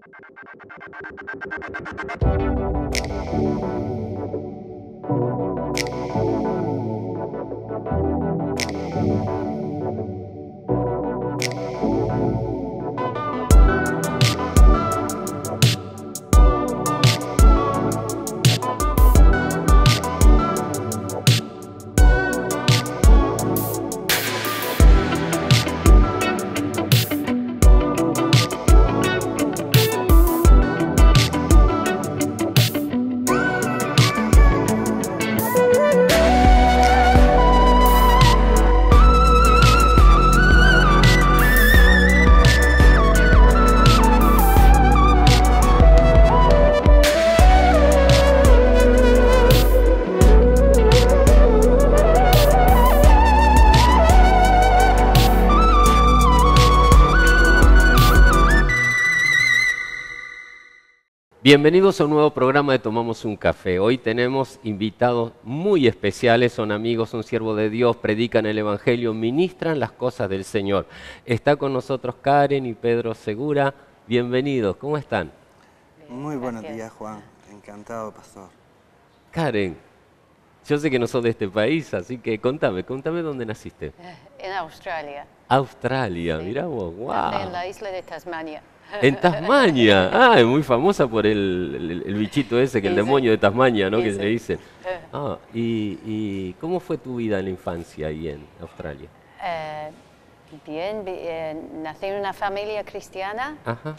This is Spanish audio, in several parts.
Bienvenidos a un nuevo programa de Tomamos un Café. Hoy tenemos invitados muy especiales, son amigos, son siervos de Dios, predican el Evangelio, ministran las cosas del Señor. Está con nosotros Karen y Pedro Segura. Bienvenidos, ¿cómo están? Muy buenos días, Juan. Encantado, pastor. Karen, yo sé que no sos de este país, así que contame dónde naciste. En Australia. Australia, Sí. mirá vos, wow. En la isla de Tasmania. En Tasmania, ah, es muy famosa por el bichito ese, que el Sí, sí. demonio de Tasmania, ¿no? Sí, Que sí. le dicen. Ah, y ¿cómo fue tu vida en la infancia ahí en Australia? Bien, nací en una familia cristiana Ajá,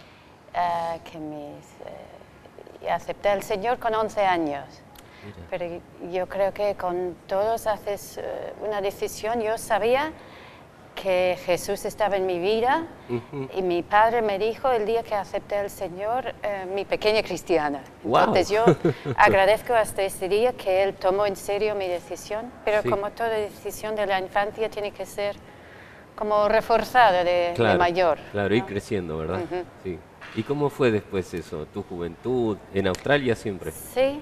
y acepté al Señor con 11 años. mira. Pero yo creo que con todos haces una decisión. Yo sabía que Jesús estaba en mi vida y mi padre me dijo el día que acepté al Señor, mi pequeña cristiana. Guau. Entonces yo agradezco hasta este día que Él tomó en serio mi decisión, pero Sí. como toda decisión de la infancia tiene que ser como reforzada de Claro, mayor. claro, ir ¿no? creciendo, ¿verdad? Ujú. Sí. ¿Y cómo fue después eso, tu juventud, en Australia siempre? Sí.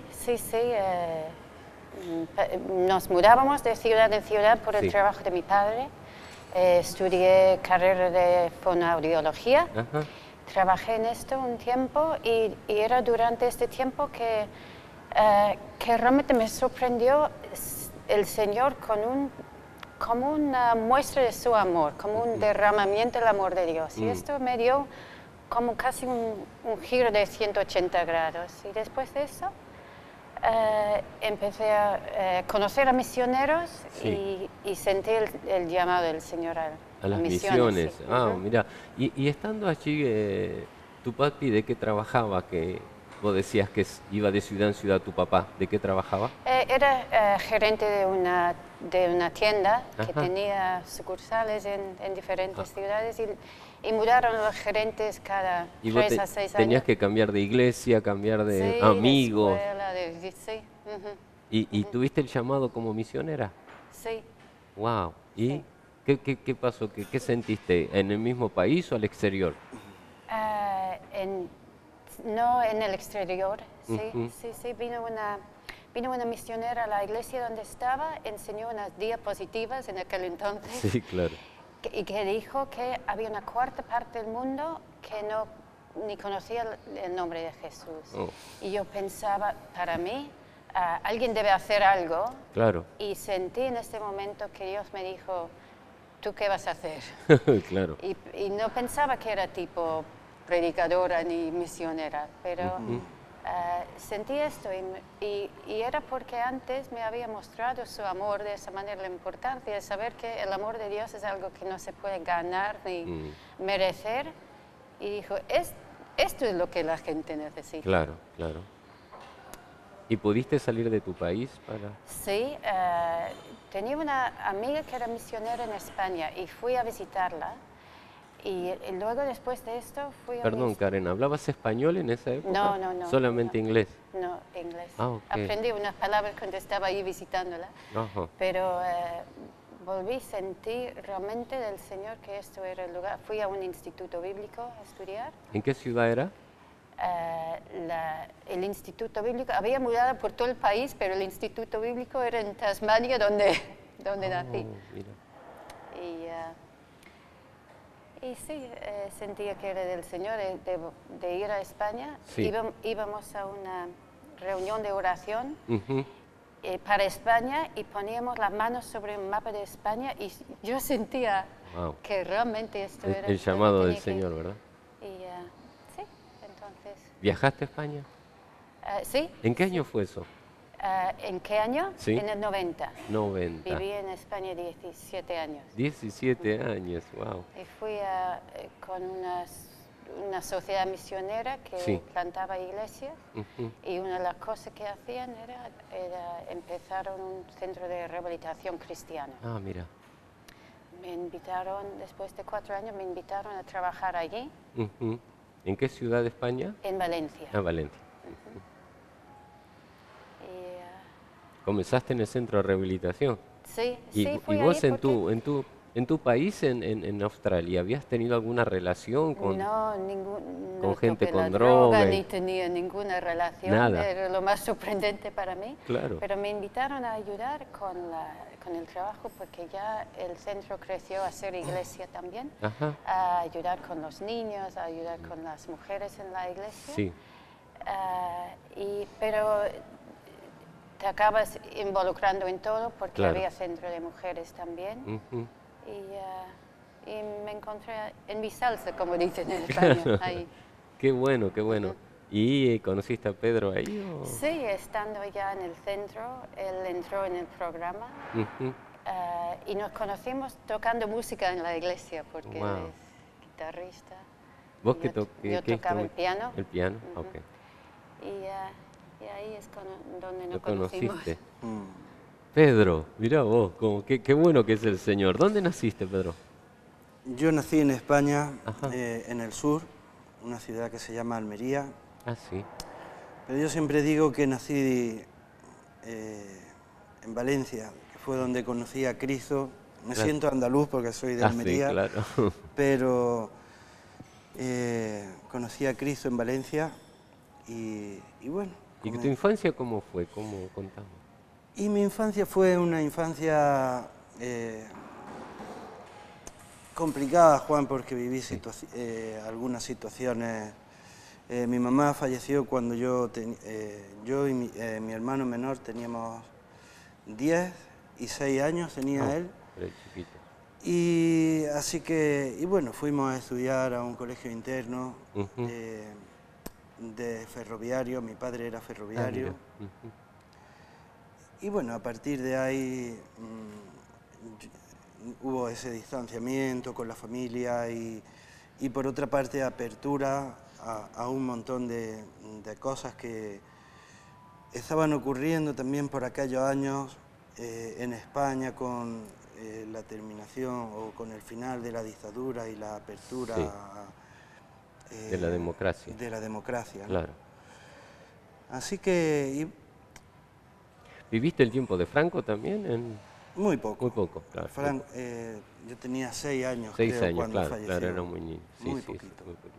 Nos mudábamos de ciudad en ciudad por el Sí. trabajo de mi padre. Estudié carrera de fonoaudiología. Ajá, Trabajé en esto un tiempo y era durante este tiempo que realmente me sorprendió el Señor como una muestra de su amor, como un derramamiento del amor de Dios. Y esto me dio como casi un giro de 180 grados. Y después de eso empecé a conocer a misioneros Sí. y sentí el llamado del Señor a a las misiones. misiones. Sí. Ah, Ujú. mira. Y estando allí, tu papi, ¿de qué trabajaba? Que vos decías que iba de ciudad en ciudad tu papá. ¿De qué trabajaba? Era gerente de una tienda que Ajá. tenía sucursales en diferentes ciudades y mudaron los gerentes cada Y vos 3 a 6 tenías años. que cambiar de iglesia, cambiar de Sí, amigos. de escuela, sí. Ujú. ¿Y tuviste el llamado como misionera? Sí. Wow. ¿Y Sí. qué pasó? ¿Qué sentiste? ¿En el mismo país o al exterior? No en el exterior, sí, Ujú. sí. Vino una misionera a la iglesia donde estaba, enseñó unas diapositivas en aquel entonces. Sí, claro. Y que dijo que había una cuarta parte del mundo que no ni conocía el nombre de Jesús. Oh. Y yo pensaba, para mí, alguien debe hacer algo. Claro, Y sentí en ese momento que Dios me dijo, ¿tú qué vas a hacer? claro. Y no pensaba que era tipo predicadora ni misionera, pero sentí esto y era porque antes me había mostrado su amor de esa manera, la importancia de saber que el amor de Dios es algo que no se puede ganar ni merecer. Y dijo, esto es lo que la gente necesita. Claro, claro. ¿Y pudiste salir de tu país para...? Sí, tenía una amiga que era misionera en España y fui a visitarla. Y luego después de esto fui a... Perdón, Karen, ¿hablabas español en esa época? No. ¿Solamente no. inglés? No, inglés. Ah, ok. Aprendí unas palabras cuando estaba ahí visitándola, Ajá. pero volví a sentir realmente del Señor que esto era el lugar. Fui a un instituto bíblico a estudiar. ¿En qué ciudad era? El instituto bíblico, había mudado por todo el país, pero el instituto bíblico era en Tasmania donde nací. Oh, mira. Y sí, sentía que era del Señor de ir a España. Sí. Íbamos a una reunión de oración Ujú. para España y poníamos las manos sobre un mapa de España y yo sentía Wow. que realmente esto era El donde llamado del tenía que ir. Señor, ¿verdad? Y sí, entonces... ¿Viajaste a España? Sí. ¿En qué sí. año fue eso? ¿En qué año? Sí. En el 90. 90. Viví en España 17 años. 17 años, wow. Y fui con una sociedad misionera que Sí. plantaba iglesias Ujú. y una de las cosas que hacían era empezaron un centro de rehabilitación cristiana. Ah, mira. Me invitaron, después de 4 años, me invitaron a trabajar allí, Ujú. ¿En qué ciudad de España? en Valencia. Ah, Valencia. Y, Comenzaste en el centro de rehabilitación. sí, Y, sí, y fui vos ahí en tu país, en Australia, ¿habías tenido alguna relación con, no, con no gente toqué con la droga droga, y- ni tenía ninguna relación. Nada. Era lo más sorprendente para mí. Claro. Pero me invitaron a ayudar con el trabajo porque ya el centro creció a ser iglesia también. Ajá. A ayudar con los niños, a ayudar con las mujeres en la iglesia. Sí. Pero te acabas involucrando en todo porque Claro. había centro de mujeres también. Ujú. Y me encontré en mi salsa, como dicen en España. Ahí. Qué bueno, qué bueno. ¿Y conociste a Pedro ahí? O? Sí, estando ya en el centro, él entró en el programa Ujú. y nos conocimos tocando música en la iglesia porque Wow. él es guitarrista. ¿Vos y qué, yo qué tocaba el instrumento? piano. El piano, Ujú. ok. Y ahí es donde Lo nos conocimos. conociste. Mm. Pedro, mira vos, como, qué bueno que es el Señor. ¿Dónde naciste, Pedro? Yo nací en España, Ajá. en el sur, una ciudad que se llama Almería, Ah, sí. pero yo siempre digo que nací en Valencia, que fue donde conocí a Cristo. Me Claro. siento andaluz porque soy de Ah, sí, Almería, claro. pero conocí a Cristo en Valencia y bueno. ¿Y tu infancia cómo fue? ¿Cómo contamos? Y mi infancia fue una infancia complicada, Juan, porque viví algunas situaciones. Mi mamá falleció cuando yo y mi hermano menor teníamos 10 y 6 años, tenía él. Era chiquito. Y así que, y bueno, fuimos a estudiar a un colegio interno Ujú. de ferroviario, mi padre era Ah, ferroviario. mira. Ujú. Y bueno, a partir de ahí hubo ese distanciamiento con la familia y por otra parte apertura a un montón de cosas que estaban ocurriendo también por aquellos años en España con la terminación o con el final de la dictadura y la apertura Sí. De la democracia. De la democracia, ¿no? Claro. Así que ¿Viviste el tiempo de Franco también? muy poco. Muy poco, claro. Yo tenía 6 años, 6 creo, años, cuando claro, falleció. claro, era muy niño. Sí, Muy sí, poquito. sí, muy poquito.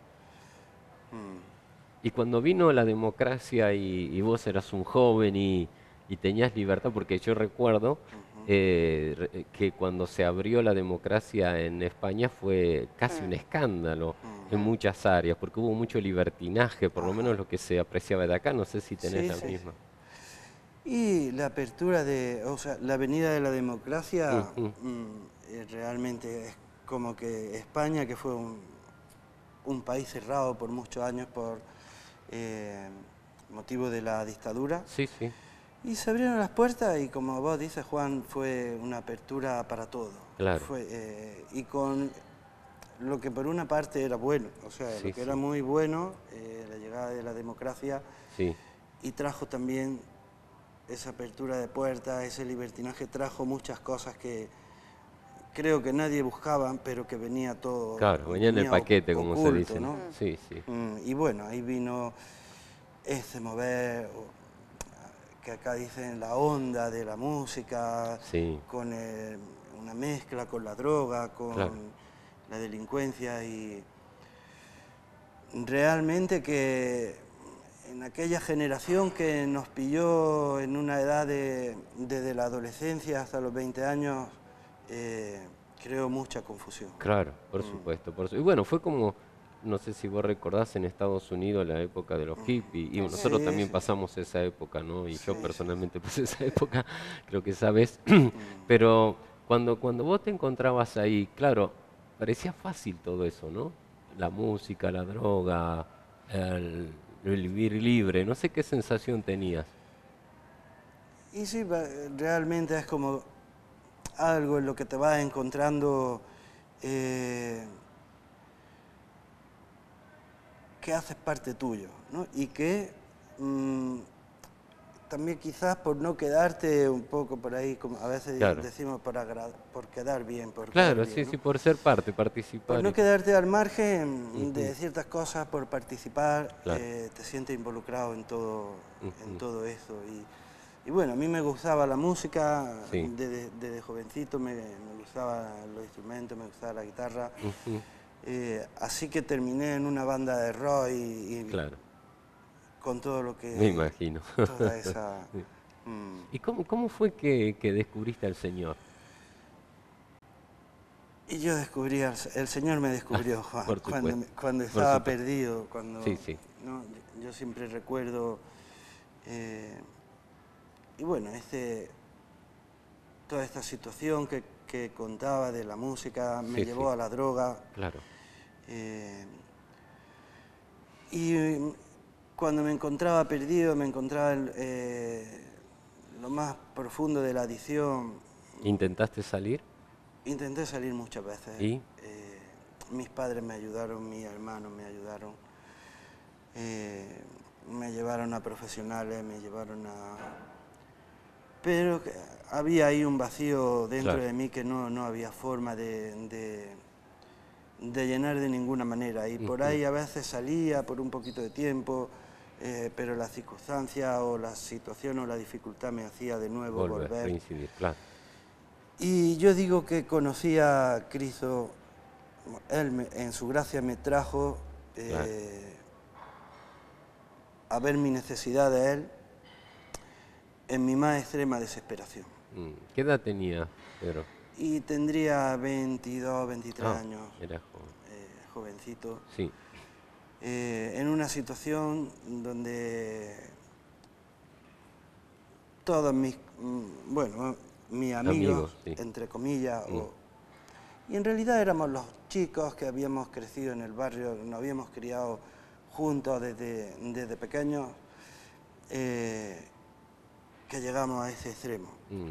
Mm. Y cuando vino la democracia y vos eras un joven y tenías libertad, porque yo recuerdo que cuando se abrió la democracia en España fue casi un escándalo en muchas áreas, porque hubo mucho libertinaje, por lo menos lo que se apreciaba de acá, no sé si tenés Sí, la sí, misma. Y la apertura o sea, la venida de la democracia Ujú. realmente es como que España, que fue un país cerrado por muchos años por motivo de la dictadura, Sí, sí, y se abrieron las puertas y como vos dices, Juan, fue una apertura para todo. Claro. Y con lo que por una parte era bueno, o sea, Sí, lo que sí. era muy bueno, la llegada de la democracia, sí, y trajo también esa apertura de puertas, ese libertinaje, trajo muchas cosas que creo que nadie buscaba, pero que venía todo. claro, venía en el paquete, como se oculto, dice. ¿no? Sí, sí, Y bueno, ahí vino ese mover, que acá dicen la onda de la música, sí, con una mezcla con la droga, con Claro. la delincuencia y realmente que en aquella generación que nos pilló en una edad desde la adolescencia hasta los 20 años, creó mucha confusión. Claro, por supuesto, Y bueno, fue como, no sé si vos recordás, en Estados Unidos la época de los hippies, y nosotros Sí, también sí, pasamos esa época, ¿no? Y sí, yo sí. personalmente pasé esa época, creo que sabes. Pero cuando vos te encontrabas ahí, claro, parecía fácil todo eso, ¿no? La música, la droga, el vivir libre, no sé qué sensación tenías. Y sí, realmente es como algo en lo que te vas encontrando eh, que haces parte tuyo, ¿no? Y que mm, también quizás por no quedarte un poco por ahí, como a veces Claro, decimos por quedar bien, por quedar claro, sí, bien, sí, ¿no? por ser parte, Por participar no y todo. quedarte al margen Ujú, de ciertas cosas, por participar, claro, te sientes involucrado en ujú, todo eso. Y bueno, a mí me gustaba la música, sí, desde jovencito me gustaban los instrumentos, me gustaba la guitarra. ujú, Así que terminé en una banda de rock y claro, con todo lo me que, imagino. toda esa... Sí. mm, ¿Y cómo fue que descubriste al Señor? Y yo descubrí, el Señor me descubrió, Juan, Por supuesto, cuando por estaba supuesto. perdido, Sí, cuando, sí, ¿no? Yo siempre recuerdo, eh, y bueno, toda esta situación que contaba de la música me sí, sí, llevó a la droga, claro, eh, y cuando me encontraba perdido, me encontraba en lo más profundo de la adicción. ¿intentaste salir? Intenté salir muchas veces. ¿Y? Mis padres me ayudaron, mis hermanos me ayudaron. Me llevaron a profesionales, me llevaron a... Pero había ahí un vacío dentro Claro, de mí que no había forma de llenar de ninguna manera. Y por ujú, ahí a veces salía por un poquito de tiempo, pero la circunstancia o la situación o la dificultad me hacía de nuevo volver, volver. reincidir, claro, Y yo digo que conocí a Cristo, Él en su gracia me trajo claro. a ver mi necesidad de Él en mi más extrema desesperación. ¿Qué edad tenía Pedro? Y tendría 22, 23 Ah, años, era joven. jovencito, Sí, en una situación donde todos bueno, mis amigos, amigos, sí. entre comillas, Mm, y en realidad éramos los chicos que habíamos crecido en el barrio, nos habíamos criado juntos desde pequeños, que llegamos a ese extremo. mm,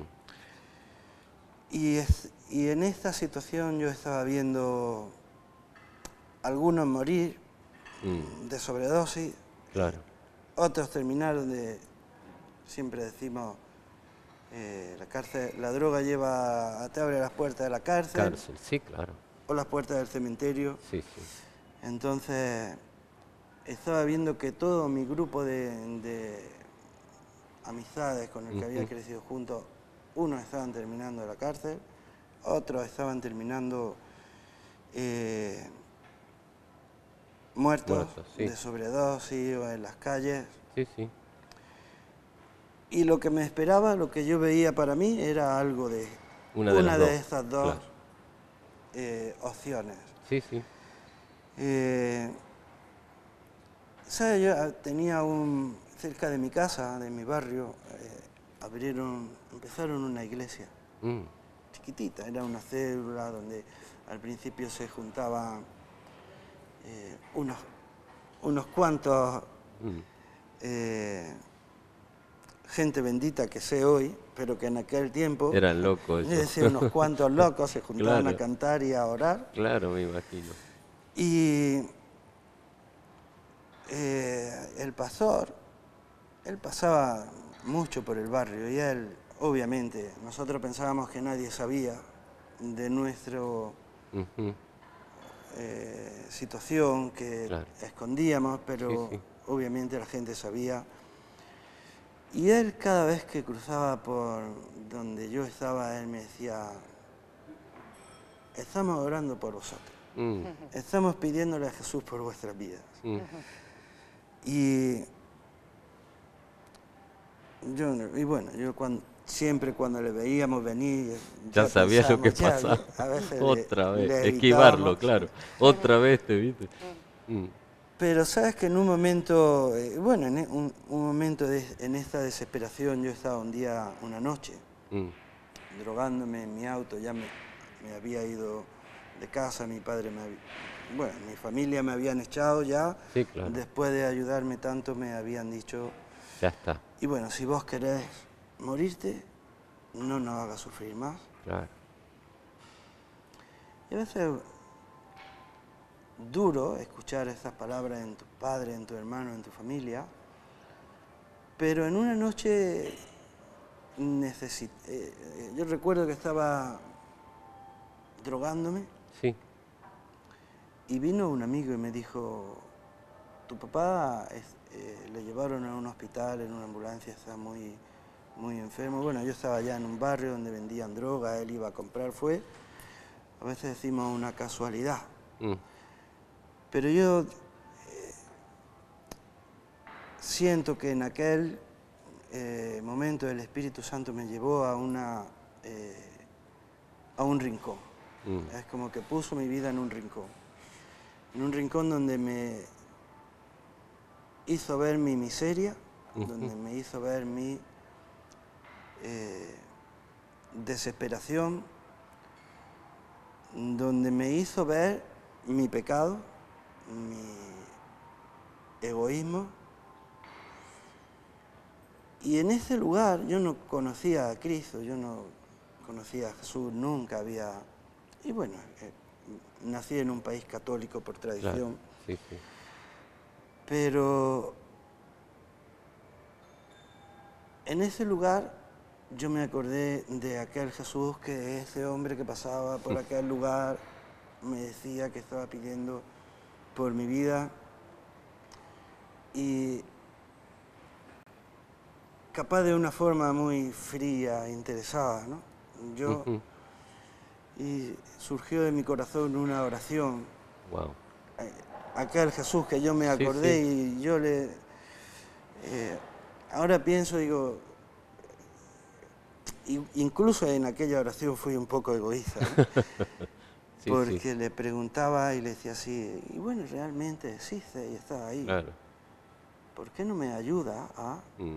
Y en esta situación yo estaba viendo algunos morir mm, de sobredosis, claro, otros terminaron siempre decimos, la cárcel, la droga te abre las puertas de la cárcel cárcel, sí, claro, o las puertas del cementerio. sí, sí. Entonces estaba viendo que todo mi grupo de amistades con el que había Ujú, crecido juntos, unos estaban terminando la cárcel, otros estaban terminando eh, muertos muertos, sí, de sobredosis o en las calles. sí, sí. Y lo que me esperaba, lo que yo veía para mí, era algo de Una de las una de dos, estas dos claro. opciones. Sí, sí. Eh, ¿Sabes? Yo tenía cerca de mi casa, de mi barrio, empezaron una iglesia Mm, chiquitita, era una célula donde al principio se juntaban unos cuantos mm. eh, gente bendita que sé hoy, pero que en aquel tiempo, Eran locos es eso. decir, unos cuantos locos se juntaban a Claro, cantar y a orar. claro, me imagino. Y el pastor, él pasaba mucho por el barrio y él, obviamente, nosotros pensábamos que nadie sabía de nuestra Ujú, situación que claro, escondíamos, sí, pero sí. obviamente la gente sabía. Y él cada vez que cruzaba por donde yo estaba, él me decía, estamos orando por vosotros, Mm, estamos pidiéndole a Jesús por vuestras vidas. mm, Y, y bueno, siempre cuando le veíamos venir, Ya sabía yo qué pensamos, pasaba. a veces Otra vez, le esquivarlo, evitábamos. claro. Otra vez, ¿te viste? Mm, Pero sabes que en un momento, bueno, un momento en esta desesperación, yo estaba un día, una noche, mm, drogándome en mi auto, ya me había ido de casa, mi padre bueno, mi familia me habían echado ya, Sí, claro. después de ayudarme tanto me habían dicho, Ya está, y bueno, si vos querés morirte, no nos hagas sufrir más. claro. Y a veces duro escuchar esas palabras en tu padre, en tu hermano, en tu familia, pero en una noche yo recuerdo que estaba drogándome Sí, y vino un amigo y me dijo, tu papá le llevaron a un hospital en una ambulancia, está muy, muy enfermo. Bueno, yo estaba allá en un barrio donde vendían droga, él iba a comprar, a veces decimos una casualidad. mm, Pero yo siento que en aquel momento el Espíritu Santo me llevó a un rincón. mm, Es como que puso mi vida en un rincón donde me hizo ver mi miseria, donde me hizo ver mi desesperación, donde me hizo ver mi pecado, mi egoísmo. Y en ese lugar yo no conocía a Cristo, yo no conocía a Jesús, nunca había... Y bueno, nací en un país católico por claro. tradición, Sí, sí. pero en ese lugar yo me acordé de aquel Jesús, que ese hombre que pasaba por aquel lugar me decía que estaba pidiendo por mi vida y capaz de una forma muy fría, interesada, ¿no? Ujú. Y surgió de mi corazón una oración, Wow. aquel Jesús que yo me Sí, acordé sí. y yo ahora pienso, digo, incluso en aquella oración fui un poco egoísta, ¿no? Sí, sí, Porque le preguntaba y le decía así, y bueno, realmente existe y está ahí, claro. ¿por qué no me ayuda a Mm,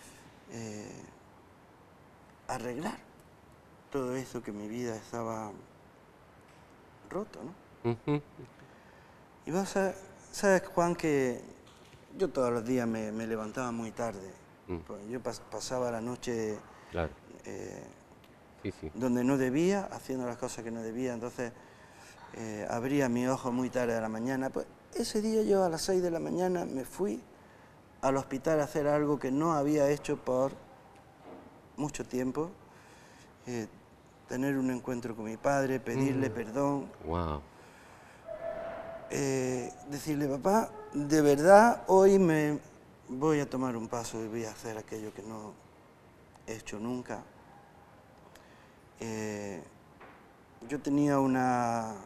arreglar todo eso que mi vida estaba roto, ¿no? ujú, Y sabes, Juan, que yo todos los días me levantaba muy tarde. mm, Pues yo pasaba la noche claro. eh, Sí, sí. donde no debía, haciendo las cosas que no debía, entonces abría mi ojo muy tarde a la mañana. Pues ese día yo a las 6 de la mañana me fui al hospital a hacer algo que no había hecho por mucho tiempo, tener un encuentro con mi padre, pedirle perdón, Wow. decirle, papá, de verdad hoy me voy a tomar un paso y voy a hacer aquello que no he hecho nunca. Yo tenía una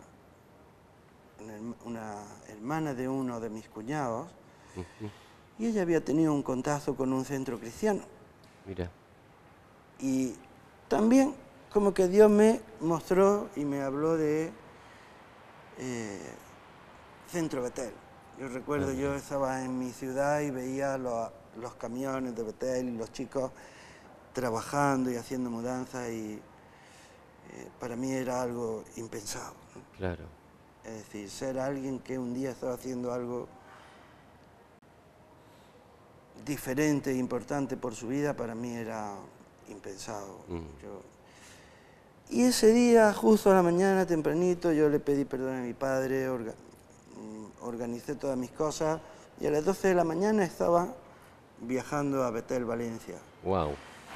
hermana de uno de mis cuñados y ella había tenido un contacto con un centro cristiano. Mira. Y también como que Dios me mostró y me habló de Centro Betel. Yo recuerdo, yo estaba en mi ciudad y veía los camiones de Betel y los chicos trabajando y haciendo mudanzas y para mí era algo impensado, ¿no? Claro. Es decir, ser alguien que un día estaba haciendo algo diferente e importante por su vida, para mí era impensado. Y ese día, justo a la mañana, tempranito, yo le pedí perdón a mi padre, organicé todas mis cosas y a las 12 de la mañana estaba viajando a Betel, Valencia. Wow.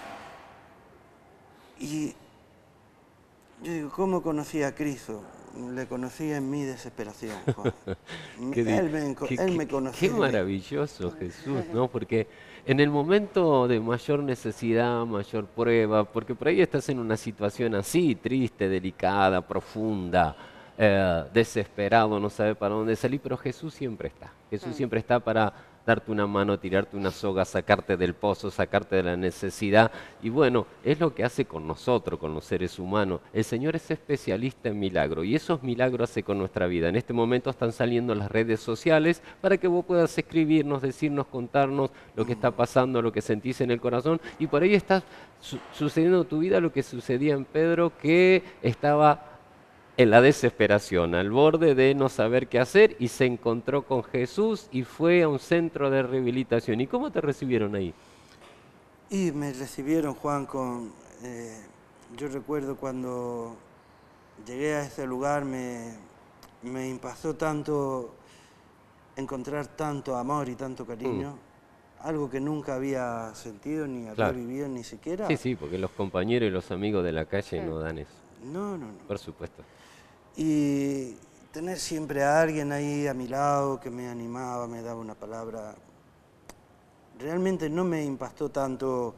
Y yo digo, ¿cómo conocí a Cristo? Le conocí en mi desesperación, Juan. Él me conoció. Qué maravilloso, Jesús, ¿no? Porque en el momento de mayor necesidad, mayor prueba, porque por ahí estás en una situación así, triste, delicada, profunda, desesperado, no sabe para dónde salir, pero Jesús siempre está. Jesús siempre está para darte una mano, tirarte una soga, sacarte del pozo, sacarte de la necesidad. Y bueno, es lo que hace con nosotros, con los seres humanos. El Señor es especialista en milagros y esos milagros hace con nuestra vida. En este momento están saliendo las redes sociales para que vos puedas escribirnos, decirnos, contarnos lo que está pasando, lo que sentís en el corazón, y por ahí está sucediendo en tu vida lo que sucedía en Pedro, que estaba en la desesperación, al borde de no saber qué hacer, y se encontró con Jesús y fue a un centro de rehabilitación. ¿Y cómo te recibieron ahí? Y me recibieron, Juan, con... yo recuerdo cuando llegué a ese lugar, me impactó tanto encontrar tanto amor y tanto cariño, algo que nunca había sentido ni había Claro. vivido ni siquiera. Sí, sí, porque los compañeros y los amigos de la calle no dan eso. No, no, no. Por supuesto. Y tener siempre a alguien ahí a mi lado que me animaba, me daba una palabra. Realmente no me impactó tanto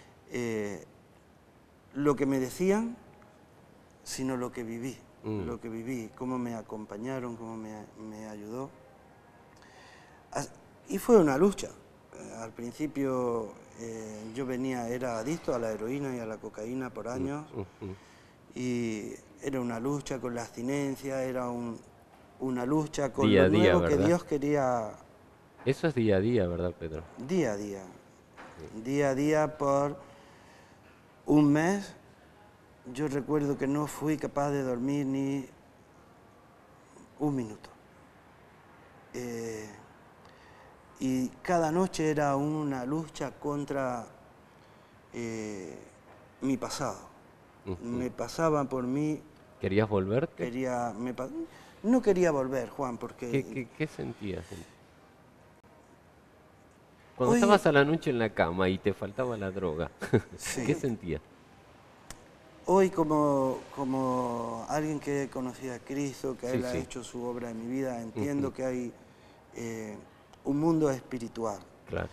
lo que me decían, sino lo que viví. Lo que viví, cómo me acompañaron, cómo me ayudó. Y fue una lucha. Al principio yo era adicto a la heroína y a la cocaína por años. Y era una lucha con la abstinencia, era una lucha con Día a lo día, nuevo que ¿verdad? Dios quería. Eso es día a día, ¿verdad, Pedro? Día a día. Día a día por un mes. Yo recuerdo que no fui capaz de dormir ni un minuto. Y cada noche era una lucha contra mi pasado. Me pasaba por mí. ¿Querías volverte? No quería volver, Juan, porque... ¿Qué sentías? Cuando Hoy- estabas a la noche en la cama y te faltaba la droga, Sí. ¿qué sentías? Hoy como alguien que conocía a Cristo, que Sí, Él ha sí. hecho su obra en mi vida, entiendo que hay un mundo espiritual. Claro.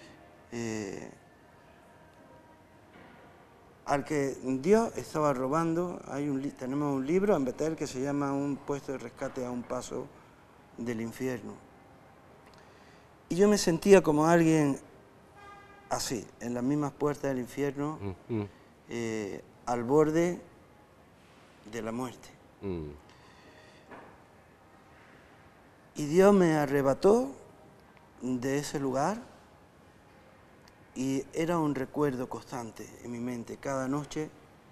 Al que Dios estaba robando, tenemos un libro en Betel que se llama Un puesto de rescate a un paso del infierno. Y yo me sentía como alguien así, en las mismas puertas del infierno, al borde de la muerte. Y Dios me arrebató de ese lugar y era un recuerdo constante en mi mente. Cada noche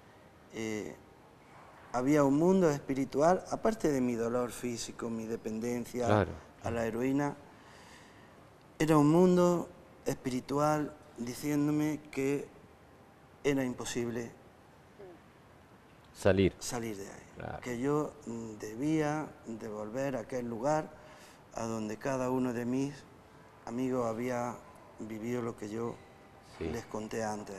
había un mundo espiritual, aparte de mi dolor físico, mi dependencia Claro. a la heroína, era un mundo espiritual diciéndome que era imposible Salir. salir de ahí. Claro. Que yo debía de volver a aquel lugar a donde cada uno de mis amigos había vivido lo que yo les conté antes.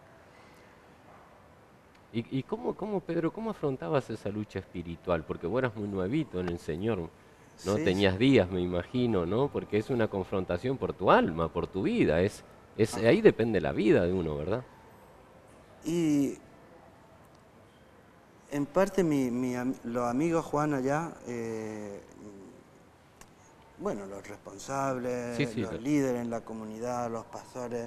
¿Y cómo, Pedro, cómo afrontabas esa lucha espiritual? Porque vos eras muy nuevito en el Señor, ¿no? Sí, Tenías días, me imagino, ¿no? Porque es una confrontación por tu alma, por tu vida. Ahí depende la vida de uno, ¿verdad? Y en parte los amigos Juan allá, bueno, los responsables, Sí, los líderes en la comunidad, los pastores,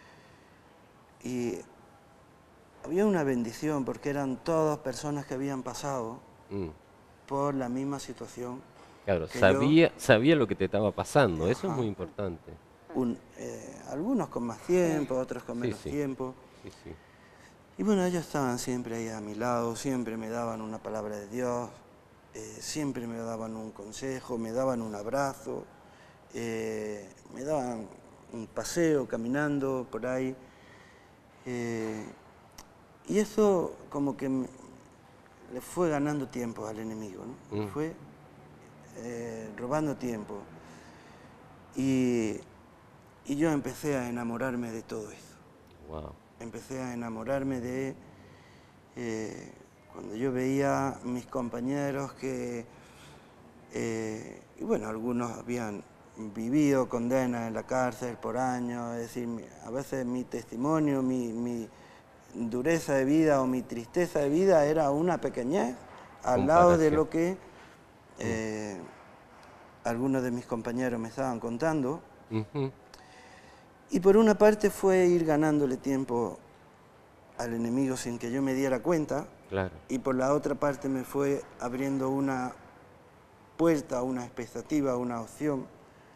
y había una bendición porque eran todas personas que habían pasado por la misma situación. Claro, que sabía lo que te estaba pasando, eso es muy importante. Algunos con más tiempo, otros con menos Sí. tiempo. Sí. Y bueno, ellos estaban siempre ahí a mi lado, siempre me daban una palabra de Dios, siempre me daban un consejo, me daban un abrazo, me daban un paseo caminando por ahí. Y eso como que le fue ganando tiempo al enemigo, ¿no? Le fue robando tiempo. Y yo empecé a enamorarme de todo eso. Wow. Empecé a enamorarme de cuando yo veía mis compañeros que, y bueno, algunos habían vivido condenas en la cárcel por años, es decir, a veces mi testimonio, mi dureza de vida o mi tristeza de vida era una pequeñez al lado de lo que algunos de mis compañeros me estaban contando. Ujú. Y por una parte fue ir ganándole tiempo al enemigo sin que yo me diera cuenta, Claro, y por la otra parte me fue abriendo una puerta, una expectativa, una opción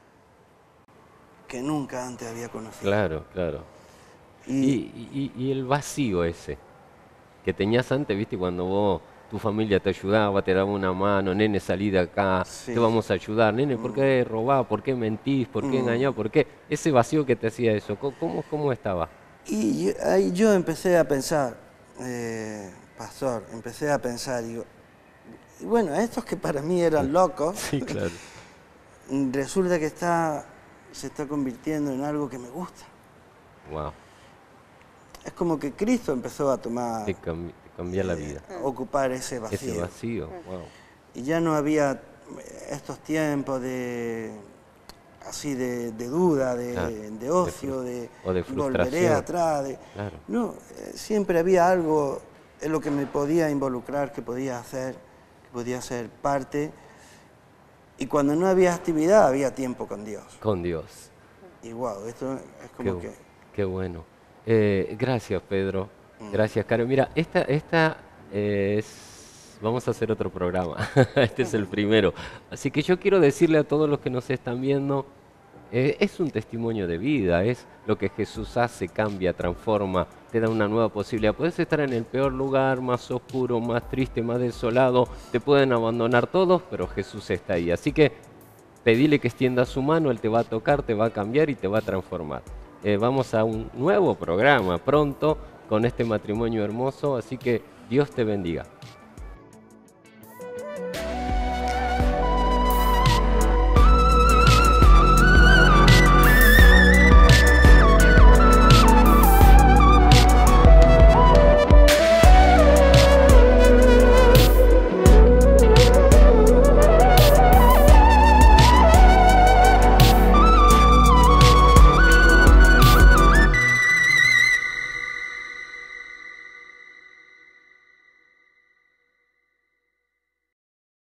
que nunca antes había conocido. claro, claro. Y Y el vacío ese que tenías antes, ¿viste? Cuando vos, tu familia te ayudaba, te daba una mano, nene, salí de acá, sí, te vamos a ayudar, nene, ¿por qué robás? ¿Por qué mentís? ¿Por qué engañás? ¿Por qué? Ese vacío que te hacía eso, ¿cómo estaba? ahí yo empecé a pensar, pastor, empecé a pensar, digo, y bueno, estos que para mí eran locos, Sí, claro. resulta que se está convirtiendo en algo que me gusta. Wow, Es como que Cristo empezó a tomar, te cambia la vida. a ocupar ese vacío. Ese vacío, wow. Y ya no había estos tiempos así de duda, Claro, de ocio, o de volveré frustración. atrás. Claro, No, siempre había algo en lo que me podía involucrar, que podía hacer, que podía ser parte. Y cuando no había actividad, había tiempo con Dios. con Dios. Y wow, esto es Qué, como que... qué bueno. Gracias, Pedro. Gracias, Caro. Mira, esta es... Vamos a hacer otro programa. Este es el primero. Así que yo quiero decirle a todos los que nos están viendo, es un testimonio de vida, es lo que Jesús hace, cambia, transforma, te da una nueva posibilidad. Puedes estar en el peor lugar, más oscuro, más triste, más desolado, te pueden abandonar todos, pero Jesús está ahí. Así que pedile que extienda su mano, Él te va a tocar, te va a cambiar y te va a transformar. Vamos a un nuevo programa pronto con este matrimonio hermoso, así que Dios te bendiga.